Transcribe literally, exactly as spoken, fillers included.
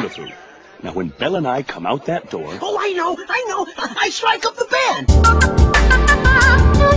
food. Now, when Belle and I come out that door... Oh, I know, I know. I strike up the band.